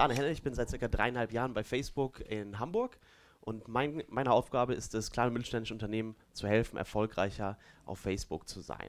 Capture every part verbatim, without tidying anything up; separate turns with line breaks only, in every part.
Arne Henne, ich bin seit circa dreieinhalb Jahren bei Facebook in Hamburg und mein, meine Aufgabe ist es, kleinen und mittelständischen Unternehmen zu helfen, erfolgreicher auf Facebook zu sein.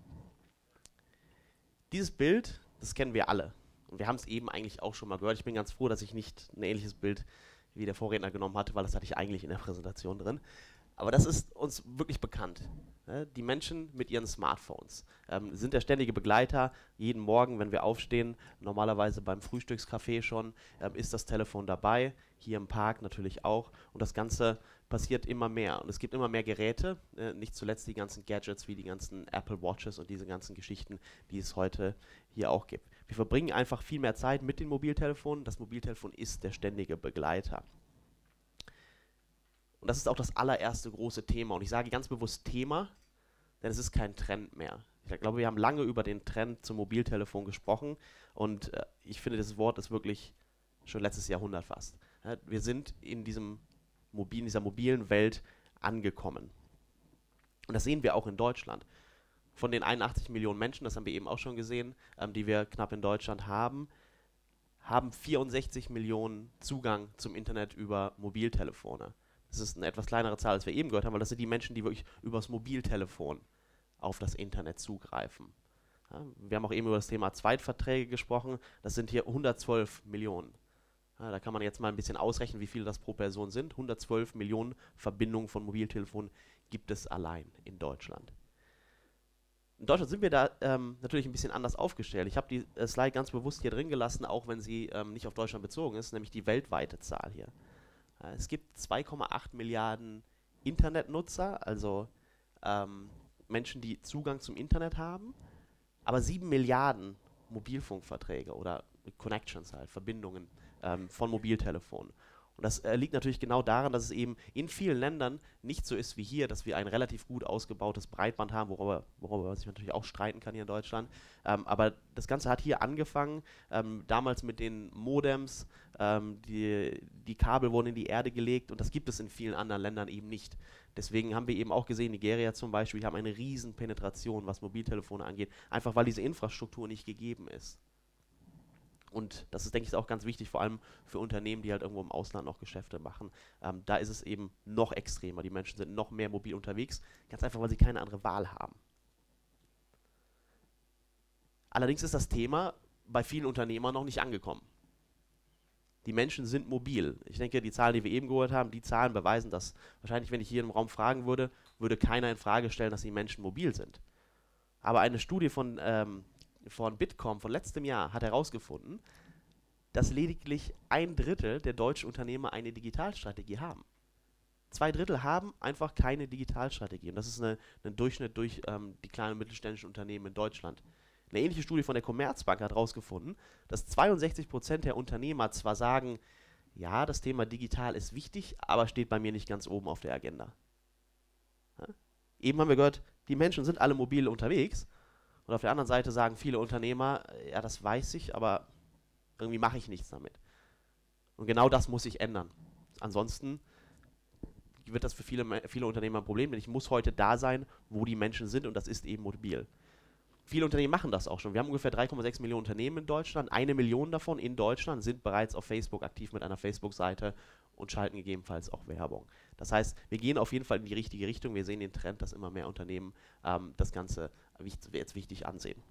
Dieses Bild, das kennen wir alle und wir haben es eben eigentlich auch schon mal gehört. Ich bin ganz froh, dass ich nicht ein ähnliches Bild wie der Vorredner genommen hatte, weil das hatte ich eigentlich in der Präsentation drin. Aber das ist uns wirklich bekannt. Die Menschen mit ihren Smartphones ähm, sind der ständige Begleiter. Jeden Morgen, wenn wir aufstehen, normalerweise beim Frühstückskaffee schon, ähm, ist das Telefon dabei. Hier im Park natürlich auch. Und das Ganze passiert immer mehr. Und es gibt immer mehr Geräte, äh, nicht zuletzt die ganzen Gadgets wie die ganzen Apple Watches und diese ganzen Geschichten, die es heute hier auch gibt. Wir verbringen einfach viel mehr Zeit mit den Mobiltelefonen. Das Mobiltelefon ist der ständige Begleiter. Und das ist auch das allererste große Thema. Und ich sage ganz bewusst Thema, denn es ist kein Trend mehr. Ich glaube, wir haben lange über den Trend zum Mobiltelefon gesprochen. Und äh, ich finde, das Wort ist wirklich schon letztes Jahrhundert fast. Ja, wir sind in, diesem Mobil, in dieser mobilen Welt angekommen. Und das sehen wir auch in Deutschland. Von den einundachtzig Millionen Menschen, das haben wir eben auch schon gesehen, ähm, die wir knapp in Deutschland haben, haben vierundsechzig Millionen Zugang zum Internet über Mobiltelefone. Das ist eine etwas kleinere Zahl, als wir eben gehört haben, weil das sind die Menschen, die wirklich übers Mobiltelefon auf das Internet zugreifen. Ja, wir haben auch eben über das Thema Zweitverträge gesprochen. Das sind hier hundertzwölf Millionen. Ja, da kann man jetzt mal ein bisschen ausrechnen, wie viele das pro Person sind. hundertzwölf Millionen Verbindungen von Mobiltelefonen gibt es allein in Deutschland. In Deutschland sind wir da ähm, natürlich ein bisschen anders aufgestellt. Ich habe die äh, Slide ganz bewusst hier drin gelassen, auch wenn sie ähm, nicht auf Deutschland bezogen ist, nämlich die weltweite Zahl hier. Es gibt zwei Komma acht Milliarden Internetnutzer, also ähm, Menschen, die Zugang zum Internet haben, aber sieben Milliarden Mobilfunkverträge oder Connections halt, Verbindungen ähm, von Mobiltelefonen. Und das äh, liegt natürlich genau daran, dass es eben in vielen Ländern nicht so ist wie hier, dass wir ein relativ gut ausgebautes Breitband haben, worüber, worüber man sich natürlich auch streiten kann hier in Deutschland. Ähm, aber das Ganze hat hier angefangen, ähm, damals mit den Modems, ähm, die, die Kabel wurden in die Erde gelegt und das gibt es in vielen anderen Ländern eben nicht. Deswegen haben wir eben auch gesehen, Nigeria zum Beispiel, die haben eine riesen Penetration, was Mobiltelefone angeht, einfach weil diese Infrastruktur nicht gegeben ist. Und das ist, denke ich, auch ganz wichtig, vor allem für Unternehmen, die halt irgendwo im Ausland noch Geschäfte machen. Ähm, da ist es eben noch extremer. Die Menschen sind noch mehr mobil unterwegs, ganz einfach, weil sie keine andere Wahl haben. Allerdings ist das Thema bei vielen Unternehmern noch nicht angekommen. Die Menschen sind mobil. Ich denke, die Zahlen, die wir eben gehört haben, die Zahlen beweisen das. Wahrscheinlich, wenn ich hier im Raum fragen würde, würde keiner in Frage stellen, dass die Menschen mobil sind. Aber eine Studie von ähm, von Bitkom von letztem Jahr hat herausgefunden, dass lediglich ein Drittel der deutschen Unternehmer eine Digitalstrategie haben. Zwei Drittel haben einfach keine Digitalstrategie. Und das ist eine, ein Durchschnitt durch ähm, die kleinen und mittelständischen Unternehmen in Deutschland. Eine ähnliche Studie von der Commerzbank hat herausgefunden, dass zweiundsechzig Prozent der Unternehmer zwar sagen, ja, das Thema digital ist wichtig, aber steht bei mir nicht ganz oben auf der Agenda. Ja? Eben haben wir gehört, die Menschen sind alle mobil unterwegs. Und auf der anderen Seite sagen viele Unternehmer, ja, das weiß ich, aber irgendwie mache ich nichts damit. Und genau das muss sich ändern. Ansonsten wird das für viele, viele Unternehmer ein Problem, denn ich muss heute da sein, wo die Menschen sind und das ist eben mobil. Viele Unternehmen machen das auch schon. Wir haben ungefähr drei Komma sechs Millionen Unternehmen in Deutschland. Eine Million davon in Deutschland sind bereits auf Facebook aktiv mit einer Facebook-Seite und schalten gegebenenfalls auch Werbung. Das heißt, wir gehen auf jeden Fall in die richtige Richtung. Wir sehen den Trend, dass immer mehr Unternehmen ähm, das Ganze jetzt wichtig ansehen.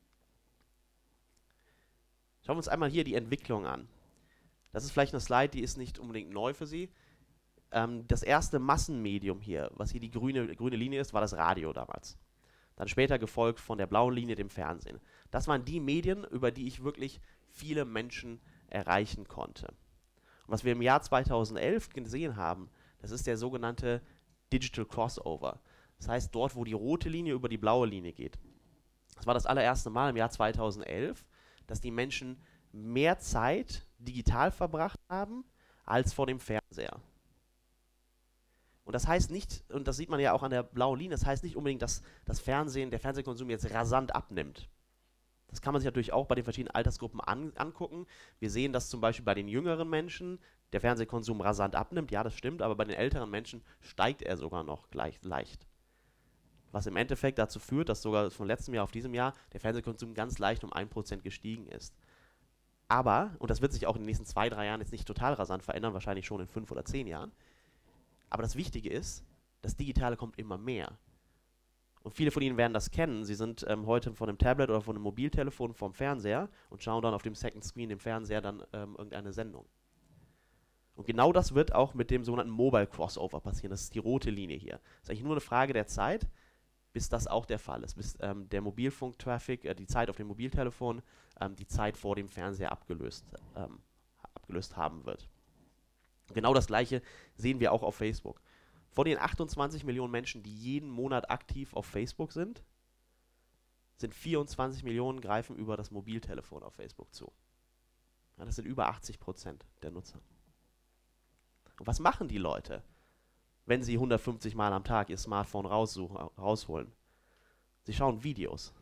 Schauen wir uns einmal hier die Entwicklung an. Das ist vielleicht eine Slide, die ist nicht unbedingt neu für Sie. Ähm, das erste Massenmedium hier, was hier die grüne, grüne Linie ist, war das Radio damals. Dann später gefolgt von der blauen Linie, dem Fernsehen. Das waren die Medien, über die ich wirklich viele Menschen erreichen konnte. Und was wir im Jahr zweitausendelf gesehen haben, das ist der sogenannte Digital Crossover. Das heißt, dort, wo die rote Linie über die blaue Linie geht. Das war das allererste Mal im Jahr zweitausendelf, dass die Menschen mehr Zeit digital verbracht haben als vor dem Fernseher. Und das heißt nicht, und das sieht man ja auch an der blauen Linie, das heißt nicht unbedingt, dass das Fernsehen, der Fernsehkonsum jetzt rasant abnimmt. Das kann man sich natürlich auch bei den verschiedenen Altersgruppen an, angucken. Wir sehen, dass zum Beispiel bei den jüngeren Menschen der Fernsehkonsum rasant abnimmt. Ja, das stimmt, aber bei den älteren Menschen steigt er sogar noch gleich leicht. Was im Endeffekt dazu führt, dass sogar von letztem Jahr auf diesem Jahr der Fernsehkonsum ganz leicht um ein Prozent gestiegen ist. Aber, und das wird sich auch in den nächsten zwei, drei Jahren jetzt nicht total rasant verändern, wahrscheinlich schon in fünf oder zehn Jahren. Aber das Wichtige ist, das Digitale kommt immer mehr. Und viele von Ihnen werden das kennen. Sie sind ähm, heute von einem Tablet oder von einem Mobiltelefon vom Fernseher und schauen dann auf dem Second Screen im Fernseher dann ähm, irgendeine Sendung. Und genau das wird auch mit dem sogenannten Mobile Crossover passieren. Das ist die rote Linie hier. Das ist eigentlich nur eine Frage der Zeit, bis das auch der Fall ist. Bis ähm, der Mobilfunk-Traffic, äh, die Zeit auf dem Mobiltelefon, ähm, die Zeit vor dem Fernseher abgelöst, ähm, abgelöst haben wird. Und genau das Gleiche sehen wir auch auf Facebook. Von den achtundzwanzig Millionen Menschen, die jeden Monat aktiv auf Facebook sind, sind vierundzwanzig Millionen greifen über das Mobiltelefon auf Facebook zu. Ja, das sind über achtzig Prozent der Nutzer. Und was machen die Leute, wenn sie hundertfünfzig Mal am Tag ihr Smartphone raussuchen, rausholen? Sie schauen Videos.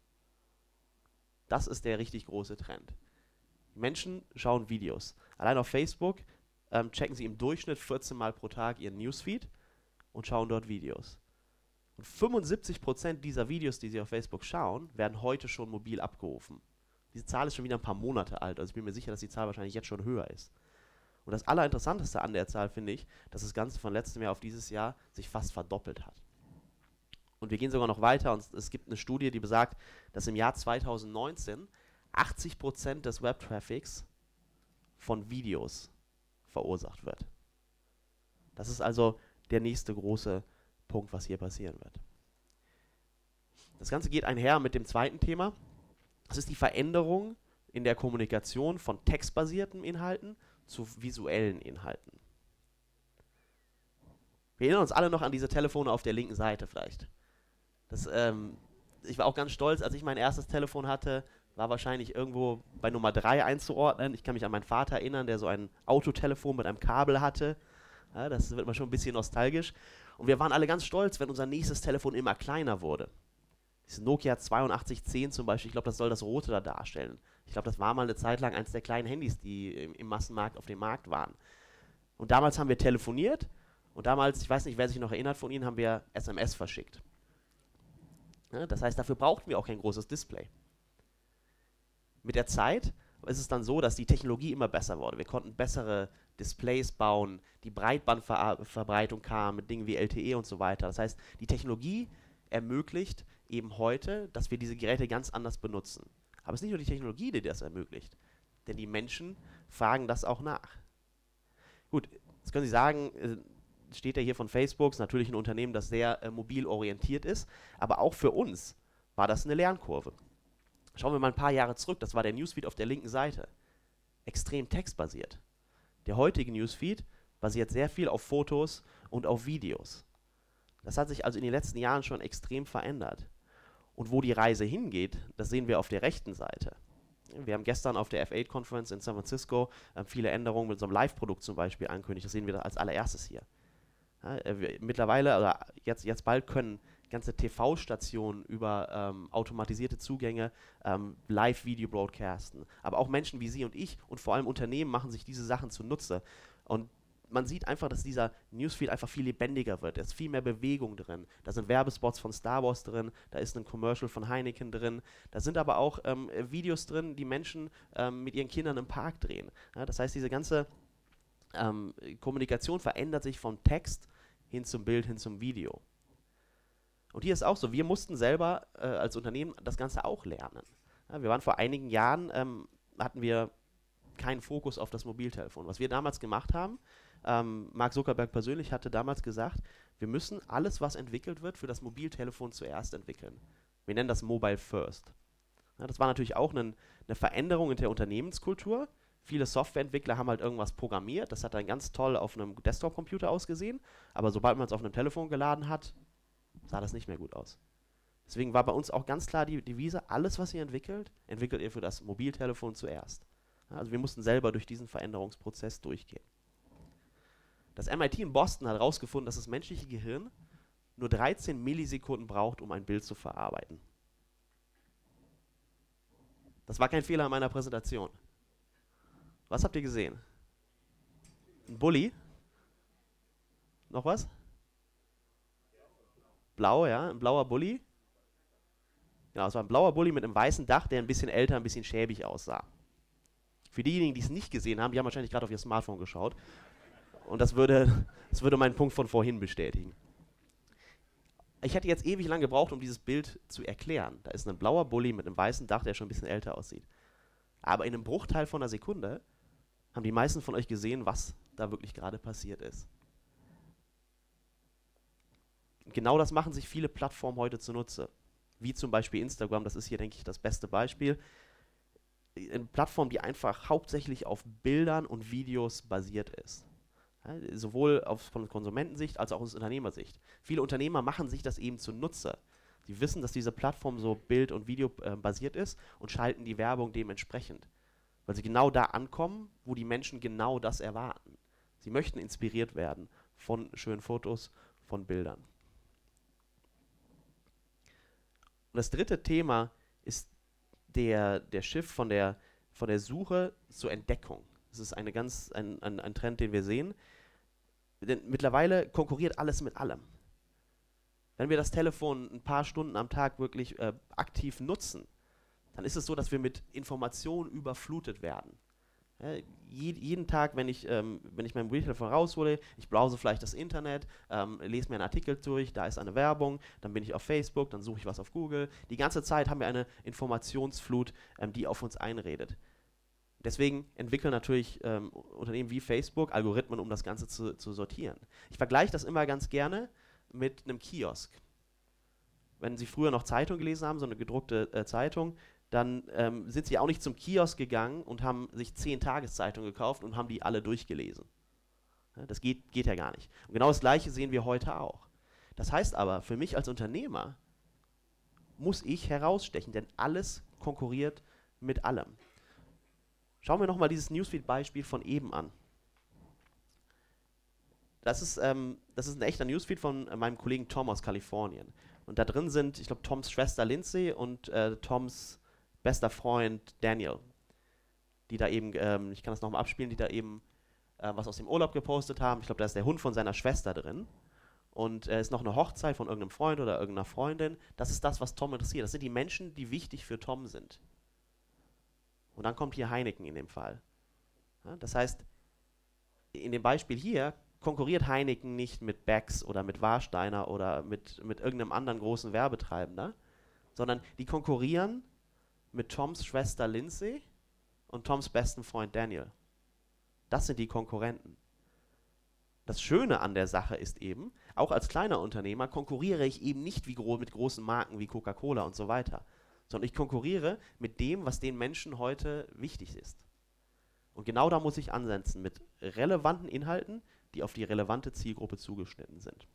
Das ist der richtig große Trend. Menschen schauen Videos. Allein auf Facebook ähm, checken sie im Durchschnitt vierzehn Mal pro Tag ihren Newsfeed und schauen dort Videos. Und fünfundsiebzig Prozent dieser Videos, die sie auf Facebook schauen, werden heute schon mobil abgerufen. Diese Zahl ist schon wieder ein paar Monate alt, also ich bin mir sicher, dass die Zahl wahrscheinlich jetzt schon höher ist. Und das Allerinteressanteste an der Zahl finde ich, dass das Ganze von letztem Jahr auf dieses Jahr sich fast verdoppelt hat. Und wir gehen sogar noch weiter und es gibt eine Studie, die besagt, dass im Jahr zweitausendneunzehn achtzig Prozent des Webtraffics von Videos verursacht wird. Das ist also der nächste große Punkt, was hier passieren wird. Das Ganze geht einher mit dem zweiten Thema. Das ist die Veränderung in der Kommunikation von textbasierten Inhalten zu visuellen Inhalten. Wir erinnern uns alle noch an diese Telefone auf der linken Seite vielleicht. Das, ähm, ich war auch ganz stolz, als ich mein erstes Telefon hatte, war wahrscheinlich irgendwo bei Nummer drei einzuordnen. Ich kann mich an meinen Vater erinnern, der so ein Autotelefon mit einem Kabel hatte. Ja, das wird man schon ein bisschen nostalgisch. Und wir waren alle ganz stolz, wenn unser nächstes Telefon immer kleiner wurde. Dieses Nokia zweiundachtzig zehn zum Beispiel, ich glaube, das soll das Rote da darstellen. Ich glaube, das war mal eine Zeit lang eines der kleinen Handys, die im, im Massenmarkt auf dem Markt waren. Und damals haben wir telefoniert und damals, ich weiß nicht, wer sich noch erinnert von Ihnen, haben wir S M S verschickt. Ja, das heißt, dafür brauchten wir auch kein großes Display. Mit der Zeit ist es dann so, dass die Technologie immer besser wurde. Wir konnten bessere Displays bauen, die Breitbandverbreitung kam mit Dingen wie L T E und so weiter. Das heißt, die Technologie ermöglicht eben heute, dass wir diese Geräte ganz anders benutzen. Aber es ist nicht nur die Technologie, die das ermöglicht, denn die Menschen fragen das auch nach. Gut, jetzt können Sie sagen, äh, steht ja hier von Facebook, ist natürlich ein Unternehmen, das sehr äh, mobil orientiert ist, aber auch für uns war das eine Lernkurve. Schauen wir mal ein paar Jahre zurück, das war der Newsfeed auf der linken Seite. Extrem textbasiert. Der heutige Newsfeed basiert sehr viel auf Fotos und auf Videos. Das hat sich also in den letzten Jahren schon extrem verändert. Und wo die Reise hingeht, das sehen wir auf der rechten Seite. Wir haben gestern auf der F acht Conference in San Francisco äh, viele Änderungen mit so einem Live-Produkt zum Beispiel angekündigt. Das sehen wir als allererstes hier. Ja, äh, wir, mittlerweile, oder jetzt, jetzt bald können ganze T V-Stationen über ähm, automatisierte Zugänge ähm, Live-Video broadcasten. Aber auch Menschen wie Sie und ich und vor allem Unternehmen machen sich diese Sachen zunutze. Und man sieht einfach, dass dieser Newsfeed einfach viel lebendiger wird. Da ist viel mehr Bewegung drin. Da sind Werbespots von Star Wars drin, da ist ein Commercial von Heineken drin. Da sind aber auch ähm, Videos drin, die Menschen ähm, mit ihren Kindern im Park drehen. Ja, das heißt, diese ganze ähm, Kommunikation verändert sich vom Text hin zum Bild, hin zum Video. Und hier ist auch so, wir mussten selber äh, als Unternehmen das Ganze auch lernen. Ja, wir waren vor einigen Jahren, ähm, hatten wir keinen Fokus auf das Mobiltelefon. Was wir damals gemacht haben, ähm, Mark Zuckerberg persönlich hatte damals gesagt, wir müssen alles, was entwickelt wird, für das Mobiltelefon zuerst entwickeln. Wir nennen das Mobile First. Ja, das war natürlich auch eine, eine Veränderung in der Unternehmenskultur. Viele Softwareentwickler haben halt irgendwas programmiert, das hat dann ganz toll auf einem Desktop-Computer ausgesehen, aber sobald man es auf einem Telefon geladen hat, sah das nicht mehr gut aus. Deswegen war bei uns auch ganz klar die Devise, alles, was ihr entwickelt, entwickelt ihr für das Mobiltelefon zuerst. Also wir mussten selber durch diesen Veränderungsprozess durchgehen. Das M I T in Boston hat herausgefunden, dass das menschliche Gehirn nur dreizehn Millisekunden braucht, um ein Bild zu verarbeiten. Das war kein Fehler in meiner Präsentation. Was habt ihr gesehen? Ein Bulli? Noch was? Blau, ja, ein blauer Bulli. Ja, es war ein blauer Bulli mit einem weißen Dach, der ein bisschen älter, ein bisschen schäbig aussah. Für diejenigen, die es nicht gesehen haben, die haben wahrscheinlich gerade auf ihr Smartphone geschaut. Und das würde, das würde meinen Punkt von vorhin bestätigen. Ich hätte jetzt ewig lang gebraucht, um dieses Bild zu erklären. Da ist ein blauer Bulli mit einem weißen Dach, der schon ein bisschen älter aussieht. Aber in einem Bruchteil von einer Sekunde haben die meisten von euch gesehen, was da wirklich gerade passiert ist. Genau das machen sich viele Plattformen heute zunutze. Wie zum Beispiel Instagram, das ist hier, denke ich, das beste Beispiel. Eine Plattform, die einfach hauptsächlich auf Bildern und Videos basiert ist. Ja, sowohl auf, von Konsumentensicht als auch aus Unternehmersicht. Viele Unternehmer machen sich das eben zunutze. Sie wissen, dass diese Plattform so bild- und videobasiert ist und schalten die Werbung dementsprechend. Weil sie genau da ankommen, wo die Menschen genau das erwarten. Sie möchten inspiriert werden von schönen Fotos, von Bildern. Und das dritte Thema ist der, der Shift von der, von der Suche zur Entdeckung. Das ist eine ganz, ein, ein, ein Trend, den wir sehen. Denn mittlerweile konkurriert alles mit allem. Wenn wir das Telefon ein paar Stunden am Tag wirklich äh, aktiv nutzen, dann ist es so, dass wir mit Informationen überflutet werden. Ja, je, jeden Tag, wenn ich, ähm, wenn ich mein Mobiltelefon raushole, ich browse vielleicht das Internet, ähm, lese mir einen Artikel durch, da ist eine Werbung, dann bin ich auf Facebook, dann suche ich was auf Google. Die ganze Zeit haben wir eine Informationsflut, ähm, die auf uns einredet. Deswegen entwickeln natürlich ähm, Unternehmen wie Facebook Algorithmen, um das Ganze zu, zu sortieren. Ich vergleiche das immer ganz gerne mit einem Kiosk. Wenn Sie früher noch Zeitung gelesen haben, so eine gedruckte äh, Zeitung, dann ähm, sind Sie auch nicht zum Kiosk gegangen und haben sich zehn Tageszeitungen gekauft und haben die alle durchgelesen. Ja, das geht, geht ja gar nicht. Und genau das Gleiche sehen wir heute auch. Das heißt aber, für mich als Unternehmer muss ich herausstechen, denn alles konkurriert mit allem. Schauen wir nochmal dieses Newsfeed-Beispiel von eben an. Das ist, ähm, das ist ein echter Newsfeed von äh, meinem Kollegen Tom aus Kalifornien. Und da drin sind, ich glaube, Toms Schwester Lindsay und äh, Toms bester Freund Daniel, die da eben, ähm, ich kann das nochmal abspielen, die da eben äh, was aus dem Urlaub gepostet haben. Ich glaube, da ist der Hund von seiner Schwester drin. Und es äh, ist noch eine Hochzeit von irgendeinem Freund oder irgendeiner Freundin. Das ist das, was Tom interessiert. Das sind die Menschen, die wichtig für Tom sind. Und dann kommt hier Heineken in dem Fall. Ja, das heißt, in dem Beispiel hier konkurriert Heineken nicht mit Becks oder mit Warsteiner oder mit, mit irgendeinem anderen großen Werbetreibender, sondern die konkurrieren mit Toms Schwester Lindsay und Toms besten Freund Daniel. Das sind die Konkurrenten. Das Schöne an der Sache ist eben, auch als kleiner Unternehmer konkurriere ich eben nicht wie gro- mit großen Marken wie Coca-Cola und so weiter, sondern ich konkurriere mit dem, was den Menschen heute wichtig ist. Und genau da muss ich ansetzen, mit relevanten Inhalten, die auf die relevante Zielgruppe zugeschnitten sind.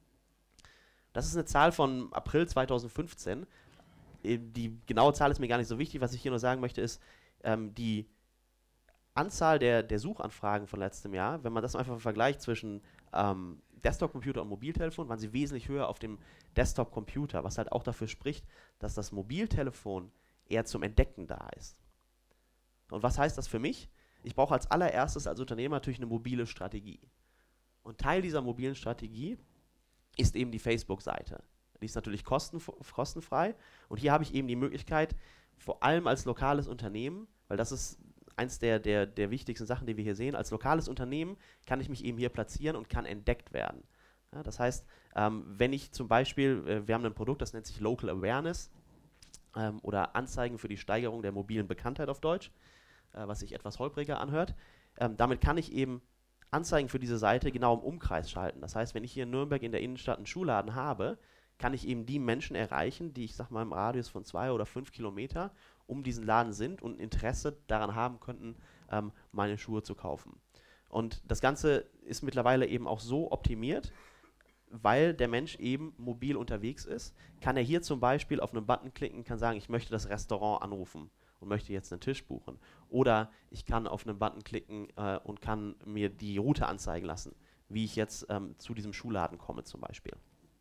Das ist eine Zahl von April zweitausendfünfzehn. Die genaue Zahl ist mir gar nicht so wichtig. Was ich hier nur sagen möchte, ist, ähm, die Anzahl der, der Suchanfragen von letztem Jahr, wenn man das einfach vergleicht zwischen ähm, Desktop-Computer und Mobiltelefon, waren sie wesentlich höher auf dem Desktop-Computer, was halt auch dafür spricht, dass das Mobiltelefon eher zum Entdecken da ist. Und was heißt das für mich? Ich brauche als allererstes als Unternehmer natürlich eine mobile Strategie. Und Teil dieser mobilen Strategie ist eben die Facebook-Seite. Die ist natürlich kostenf- kostenfrei. Und hier habe ich eben die Möglichkeit, vor allem als lokales Unternehmen, weil das ist eins der, der, der wichtigsten Sachen, die wir hier sehen, als lokales Unternehmen kann ich mich eben hier platzieren und kann entdeckt werden. Ja, das heißt, ähm, wenn ich zum Beispiel, äh, wir haben ein Produkt, das nennt sich Local Awareness ähm, oder Anzeigen für die Steigerung der mobilen Bekanntheit auf Deutsch, äh, was sich etwas holpriger anhört. Ähm, damit kann ich eben Anzeigen für diese Seite genau im Umkreis schalten. Das heißt, wenn ich hier in Nürnberg in der Innenstadt einen Schuhladen habe, kann ich eben die Menschen erreichen, die ich sag mal im Radius von zwei oder fünf Kilometer um diesen Laden sind und Interesse daran haben könnten, ähm, meine Schuhe zu kaufen. Und das Ganze ist mittlerweile eben auch so optimiert, weil der Mensch eben mobil unterwegs ist, kann er hier zum Beispiel auf einen Button klicken, kann sagen, ich möchte das Restaurant anrufen und möchte jetzt einen Tisch buchen. Oder ich kann auf einen Button klicken äh, und kann mir die Route anzeigen lassen, wie ich jetzt ähm, zu diesem Schuhladen komme zum Beispiel.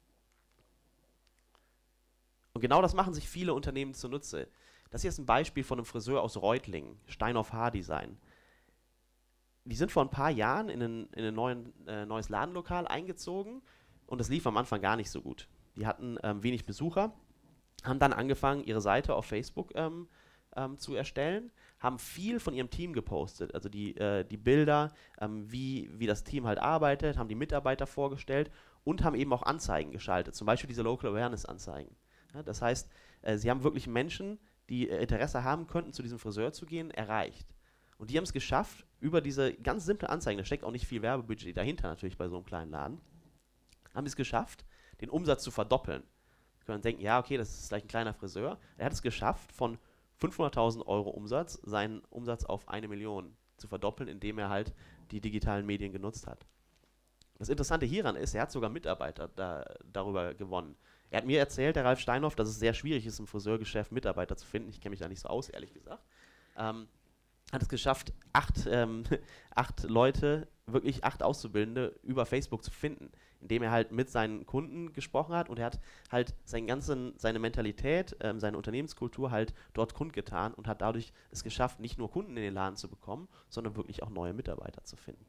Und genau das machen sich viele Unternehmen zunutze. Das hier ist ein Beispiel von einem Friseur aus Reutlingen, Steinhoff-Haar-Design. Die sind vor ein paar Jahren in ein, in ein neuen, äh, neues Ladenlokal eingezogen und das lief am Anfang gar nicht so gut. Die hatten ähm, wenig Besucher, haben dann angefangen, ihre Seite auf Facebook ähm, ähm, zu erstellen, haben viel von ihrem Team gepostet, also die, äh, die Bilder, ähm, wie, wie das Team halt arbeitet, haben die Mitarbeiter vorgestellt und haben eben auch Anzeigen geschaltet, zum Beispiel diese Local Awareness Anzeigen. Ja, das heißt, äh, sie haben wirklich Menschen, die äh, Interesse haben könnten, zu diesem Friseur zu gehen, erreicht. Und die haben es geschafft, über diese ganz simple Anzeigen, da steckt auch nicht viel Werbebudget dahinter natürlich bei so einem kleinen Laden, haben es geschafft, den Umsatz zu verdoppeln. Sie können denken, ja, okay, das ist vielleicht ein kleiner Friseur. Er hat es geschafft, von fünfhunderttausend Euro Umsatz seinen Umsatz auf eine Million zu verdoppeln, indem er halt die digitalen Medien genutzt hat. Das Interessante hieran ist, er hat sogar Mitarbeiter da, darüber gewonnen. Er hat mir erzählt, der Ralf Steinhoff, dass es sehr schwierig ist, im Friseurgeschäft Mitarbeiter zu finden. Ich kenne mich da nicht so aus, ehrlich gesagt. Ähm, hat es geschafft, acht, ähm, acht Leute, wirklich acht Auszubildende über Facebook zu finden, indem er halt mit seinen Kunden gesprochen hat und er hat halt seinen ganzen, seine Mentalität, ähm, seine Unternehmenskultur halt dort kundgetan und hat dadurch es geschafft, nicht nur Kunden in den Laden zu bekommen, sondern wirklich auch neue Mitarbeiter zu finden.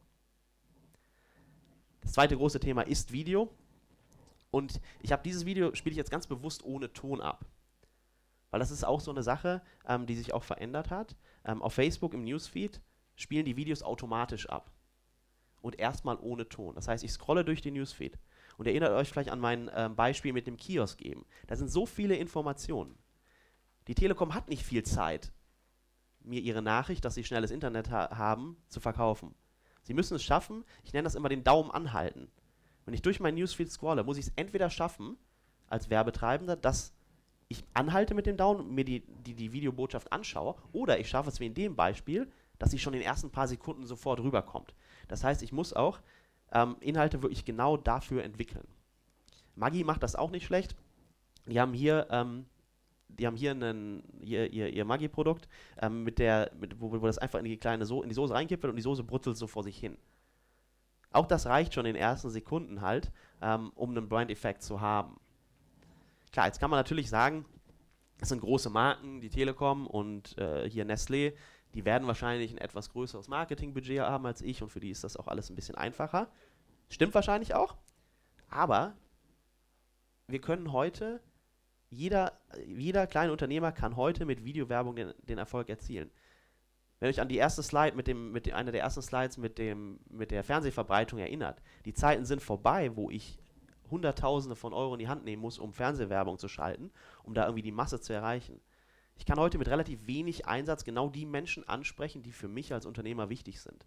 Das zweite große Thema ist Video und ich habe dieses Video, spiele ich jetzt ganz bewusst ohne Ton ab. Weil das ist auch so eine Sache, ähm, die sich auch verändert hat. Ähm, auf Facebook im Newsfeed spielen die Videos automatisch ab. Und erstmal ohne Ton. Das heißt, ich scrolle durch den Newsfeed. Und erinnert euch vielleicht an mein ähm, Beispiel mit dem Kiosk eben. Da sind so viele Informationen. Die Telekom hat nicht viel Zeit, mir ihre Nachricht, dass sie schnelles Internet ha haben, zu verkaufen. Sie müssen es schaffen, ich nenne das immer den Daumen anhalten. Wenn ich durch mein Newsfeed scrolle, muss ich es entweder schaffen, als Werbetreibender, dass ich anhalte mit dem Daumen und mir die, die, die Videobotschaft anschaue, oder ich schaffe es wie in dem Beispiel, dass sie schon in den ersten paar Sekunden sofort rüberkommt. Das heißt, ich muss auch ähm, Inhalte wirklich genau dafür entwickeln. Maggi macht das auch nicht schlecht. Die haben hier, ähm, die haben hier einen, ihr, ihr, ihr Maggi-Produkt, ähm, mit der, mit, wo, wo das einfach in die kleine so in die Soße reinkippt und die Soße brutzelt so vor sich hin. Auch das reicht schon in den ersten Sekunden halt, ähm, um einen Brand-Effekt zu haben. Klar, jetzt kann man natürlich sagen, das sind große Marken, die Telekom und äh, hier Nestlé, die werden wahrscheinlich ein etwas größeres Marketingbudget haben als ich und für die ist das auch alles ein bisschen einfacher. Stimmt wahrscheinlich auch, aber wir können heute, jeder, jeder kleine Unternehmer kann heute mit Videowerbung den, den Erfolg erzielen. Wenn ihr euch an die erste Slide, mit dem, mit dem, einer der ersten Slides mit, dem, mit der Fernsehverbreitung erinnert, die Zeiten sind vorbei, wo ich Hunderttausende von Euro in die Hand nehmen muss, um Fernsehwerbung zu schalten, um da irgendwie die Masse zu erreichen. Ich kann heute mit relativ wenig Einsatz genau die Menschen ansprechen, die für mich als Unternehmer wichtig sind.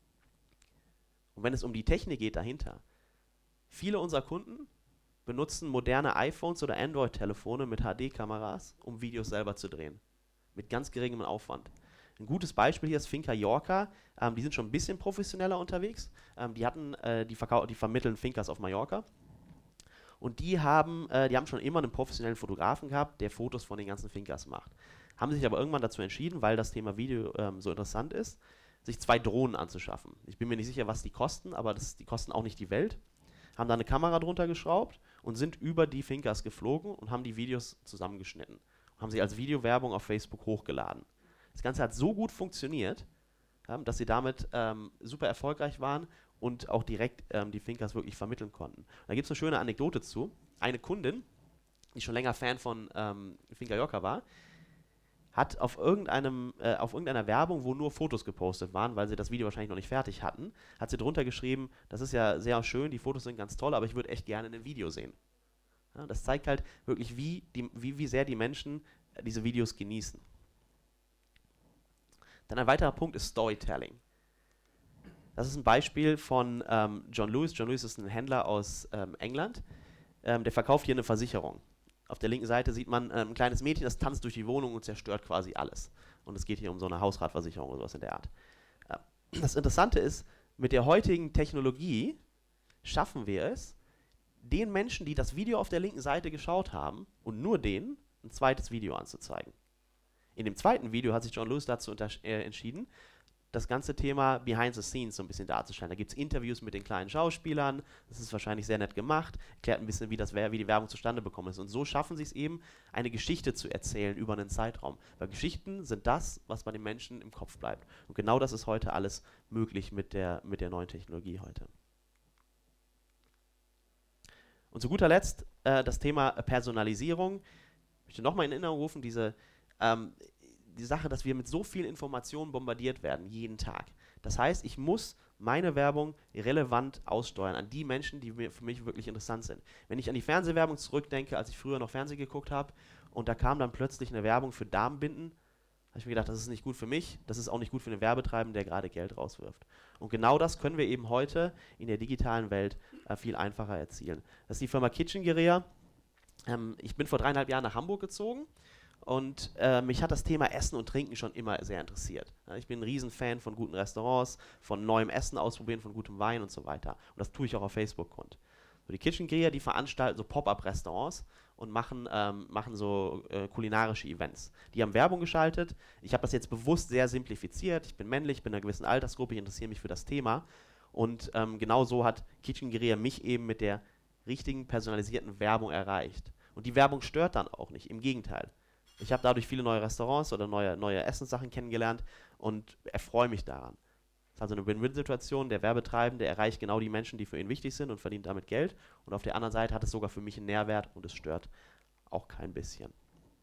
Und wenn es um die Technik geht dahinter, viele unserer Kunden benutzen moderne iPhones oder Android-Telefone mit H D-Kameras, um Videos selber zu drehen. Mit ganz geringem Aufwand. Ein gutes Beispiel hier ist Finca Yorca. Ähm, die sind schon ein bisschen professioneller unterwegs. Ähm, die, hatten, äh, die, die vermitteln Fincas auf Mallorca. Und die haben, äh, die haben schon immer einen professionellen Fotografen gehabt, der Fotos von den ganzen Fincas macht. Haben sich aber irgendwann dazu entschieden, weil das Thema Video ähm, so interessant ist, sich zwei Drohnen anzuschaffen. Ich bin mir nicht sicher, was die kosten, aber das, die kosten auch nicht die Welt. Haben da eine Kamera drunter geschraubt und sind über die Fincas geflogen und haben die Videos zusammengeschnitten. Und haben sie als Videowerbung auf Facebook hochgeladen. Das Ganze hat so gut funktioniert, ja, dass sie damit ähm, super erfolgreich waren und auch direkt ähm, die Fincas wirklich vermitteln konnten. Da gibt es eine schöne Anekdote zu. Eine Kundin, die schon länger Fan von ähm, Finca Yorca war, hat auf, irgendeinem, äh, auf irgendeiner Werbung, wo nur Fotos gepostet waren, weil sie das Video wahrscheinlich noch nicht fertig hatten, hat sie drunter geschrieben, das ist ja sehr schön, die Fotos sind ganz toll, aber ich würde echt gerne ein Video sehen. Ja, das zeigt halt wirklich, wie, die, wie, wie sehr die Menschen äh, diese Videos genießen. Dann ein weiterer Punkt ist Storytelling. Das ist ein Beispiel von ähm, John Lewis. John Lewis ist ein Händler aus ähm, England. Ähm, der verkauft hier eine Versicherung. Auf der linken Seite sieht man ähm, ein kleines Mädchen, das tanzt durch die Wohnung und zerstört quasi alles. Und es geht hier um so eine Hausratversicherung oder sowas in der Art. Äh, das Interessante ist, mit der heutigen Technologie schaffen wir es, den Menschen, die das Video auf der linken Seite geschaut haben, und nur denen ein zweites Video anzuzeigen. In dem zweiten Video hat sich John Lewis dazu äh, entschieden, das ganze Thema Behind the Scenes so ein bisschen darzustellen. Da gibt es Interviews mit den kleinen Schauspielern, das ist wahrscheinlich sehr nett gemacht, erklärt ein bisschen, wie, das, wie die Werbung zustande bekommen ist. Und so schaffen sie es eben, eine Geschichte zu erzählen über einen Zeitraum. Weil Geschichten sind das, was bei den Menschen im Kopf bleibt. Und genau das ist heute alles möglich mit der, mit der neuen Technologie heute. Und zu guter Letzt äh, das Thema Personalisierung. Ich möchte nochmal in Erinnerung rufen, diese, ähm, die Sache, dass wir mit so vielen Informationen bombardiert werden, jeden Tag. Das heißt, ich muss meine Werbung relevant aussteuern an die Menschen, die mir, für mich wirklich interessant sind. Wenn ich an die Fernsehwerbung zurückdenke, als ich früher noch Fernsehen geguckt habe und da kam dann plötzlich eine Werbung für Damenbinden, habe ich mir gedacht, das ist nicht gut für mich, das ist auch nicht gut für den Werbetreibenden, der gerade Geld rauswirft. Und genau das können wir eben heute in der digitalen Welt äh, viel einfacher erzielen. Das ist die Firma Kitchen Guerilla. Ähm, ich bin vor dreieinhalb Jahren nach Hamburg gezogen und äh, mich hat das Thema Essen und Trinken schon immer sehr interessiert. Ja, ich bin ein Riesenfan von guten Restaurants, von neuem Essen ausprobieren, von gutem Wein und so weiter. Und das tue ich auch auf Facebook kund. So, die Kitchen Guerilla, die veranstalten so Pop-up-Restaurants und machen, ähm, machen so äh, kulinarische Events. Die haben Werbung geschaltet. Ich habe das jetzt bewusst sehr simplifiziert. Ich bin männlich, bin in einer gewissen Altersgruppe, ich interessiere mich für das Thema. Und ähm, genau so hat Kitchen Guerilla mich eben mit der richtigen personalisierten Werbung erreicht. Und die Werbung stört dann auch nicht, im Gegenteil. Ich habe dadurch viele neue Restaurants oder neue, neue Essenssachen kennengelernt und erfreue mich daran. Das ist also eine Win-Win-Situation. Der Werbetreibende erreicht genau die Menschen, die für ihn wichtig sind und verdient damit Geld. Und auf der anderen Seite hat es sogar für mich einen Nährwert und es stört auch kein bisschen.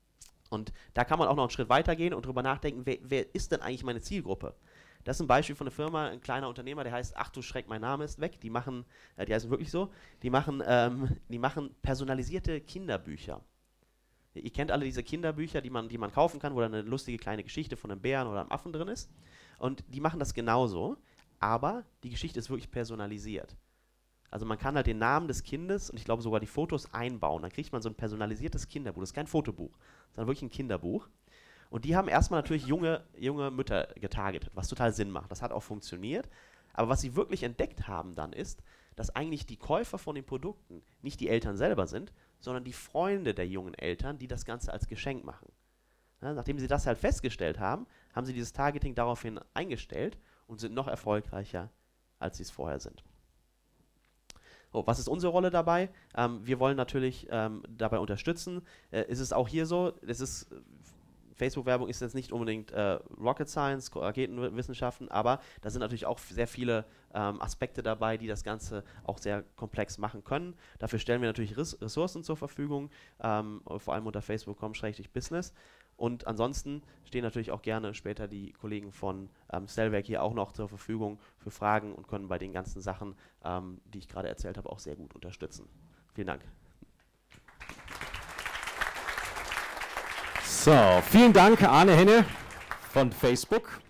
Und da kann man auch noch einen Schritt weiter gehen und drüber nachdenken, wer, wer ist denn eigentlich meine Zielgruppe? Das ist ein Beispiel von einer Firma, ein kleiner Unternehmer, der heißt, ach du Schreck, mein Name ist weg. Die machen, äh, die heißen wirklich so, die machen, ähm, die machen personalisierte Kinderbücher. Ihr kennt alle diese Kinderbücher, die man, die man kaufen kann, wo da eine lustige kleine Geschichte von einem Bären oder einem Affen drin ist. Und die machen das genauso, aber die Geschichte ist wirklich personalisiert. Also man kann halt den Namen des Kindes und ich glaube sogar die Fotos einbauen. Dann kriegt man so ein personalisiertes Kinderbuch. Das ist kein Fotobuch, sondern wirklich ein Kinderbuch. Und die haben erstmal natürlich junge, junge Mütter getargetet, was total Sinn macht. Das hat auch funktioniert. Aber was sie wirklich entdeckt haben dann ist, dass eigentlich die Käufer von den Produkten nicht die Eltern selber sind, sondern die Freunde der jungen Eltern, die das Ganze als Geschenk machen. Ja, nachdem sie das halt festgestellt haben, haben sie dieses Targeting daraufhin eingestellt und sind noch erfolgreicher, als sie es vorher sind. So, was ist unsere Rolle dabei? Ähm, wir wollen natürlich ähm, dabei unterstützen. Äh, ist es auch hier so, es ist, Facebook-Werbung ist jetzt nicht unbedingt äh, Rocket Science, Raketenwissenschaften, aber da sind natürlich auch sehr viele ähm, Aspekte dabei, die das Ganze auch sehr komplex machen können. Dafür stellen wir natürlich Res Ressourcen zur Verfügung, ähm, vor allem unter facebook punkt com Schrägstrich business. Und ansonsten stehen natürlich auch gerne später die Kollegen von ähm, Stellwerk hier auch noch zur Verfügung für Fragen und können bei den ganzen Sachen, ähm, die ich gerade erzählt habe, auch sehr gut unterstützen. Vielen Dank.
So, vielen Dank, Arne Henne von Facebook.